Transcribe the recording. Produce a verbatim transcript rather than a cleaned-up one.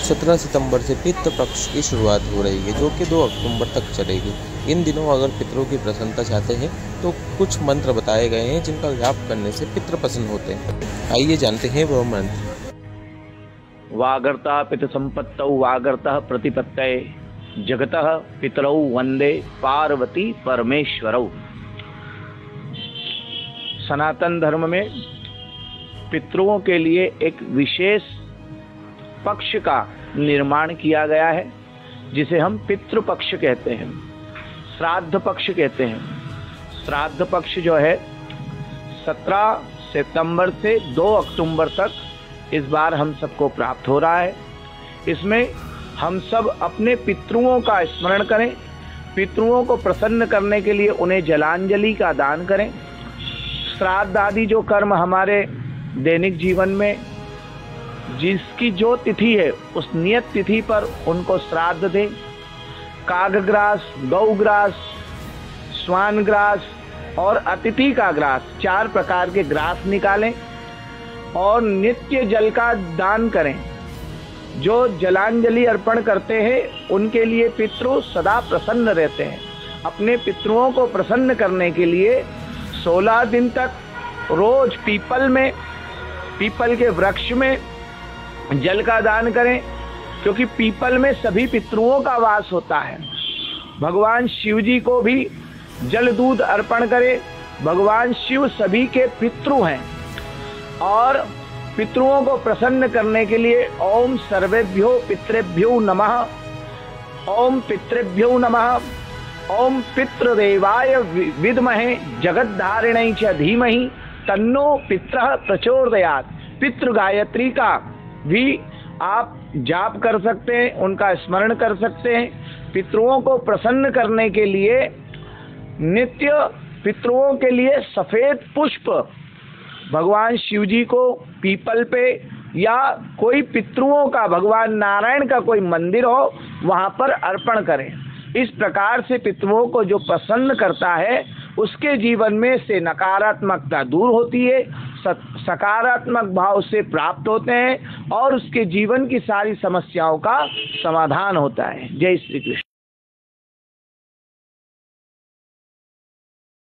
सत्रह सितंबर से पितृ पक्ष की शुरुआत हो रही है, जो कि दो अक्टूबर तक चलेगी। इन दिनों अगर पितरों की प्रसन्नता चाहते हैं तो कुछ मंत्र बताए गए हैं जिनका जाप करने से पितृ प्रसन्न होते हैं। आइए जानते हैं वह मंत्र। वागर्ता पितृ संपत्तौ वागर्ता प्रतिपत्तये जगतः पितरौ वंदे पार्वती परमेश्वरौ। सनातन धर्म में पितरों के लिए एक विशेष पक्ष का निर्माण किया गया है, जिसे हम पितृ पक्ष कहते हैं, श्राद्ध पक्ष कहते हैं। श्राद्ध पक्ष जो है सत्रह सितंबर से दो अक्टूबर तक इस बार हम सबको प्राप्त हो रहा है। इसमें हम सब अपने पितरों का स्मरण करें, पितरों को प्रसन्न करने के लिए उन्हें जलांजलि का दान करें। श्राद्ध आदि जो कर्म हमारे दैनिक जीवन में जिसकी जो तिथि है उस नियत तिथि पर उनको श्राद्ध दें। कागग्रास, गौग्रास, स्वानग्रास और अतिथि का ग्रास, चार प्रकार के ग्रास निकालें और नित्य जल का दान करें। जो जलांजलि अर्पण करते हैं उनके लिए पितृ सदा प्रसन्न रहते हैं। अपने पितरों को प्रसन्न करने के लिए सोलह दिन तक रोज पीपल में पीपल के वृक्ष में जल का दान करें, क्योंकि पीपल में सभी पितरों का वास होता है। भगवान शिव जी को भी जल दूध अर्पण करें। भगवान शिव सभी के पितृ हैं और पितरों को प्रसन्न करने के लिए ओम सर्वेभ्यो पितृभ्यो नमः, ओम पितृभ्यो नमः, ओम पितृदेवाय विद्महे जगद्धारिणे च धीमहि तन्नो पितरः प्रचोदयात्। पितृ गायत्री का भी आप जाप कर सकते हैं, उनका स्मरण कर सकते हैं। पितरों को प्रसन्न करने के लिए नित्य पितरों के लिए सफेद पुष्प भगवान शिव जी को पीपल पे या कोई पितरों का भगवान नारायण का कोई मंदिर हो वहां पर अर्पण करें। इस प्रकार से पितरों को जो प्रसन्न करता है उसके जीवन में से नकारात्मकता दूर होती है, सकारात्मक भाव से प्राप्त होते हैं और उसके जीवन की सारी समस्याओं का समाधान होता है। जय श्री कृष्ण।